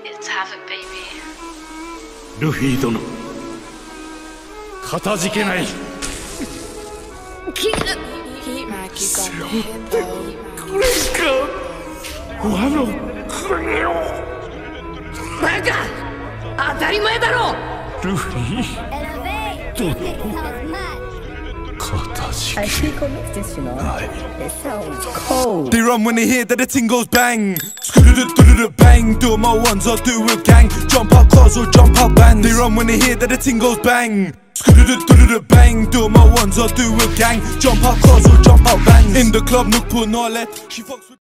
Let's have it, baby. ルフィ殿、かたじけない。背負ってくれしか我の国を。 バカ、当たり前だろ。 ルフィ殿、かたじけない。 It sounds cold. They run when they hear that the ting goes bang. Bang, do my ones or do a gang. Jump out cars or jump out bands. They run when they hear that the ting goes bang. Bang, do my ones or do a gang. Jump out cars or jump out bands. In the club, look put no let. She fucks with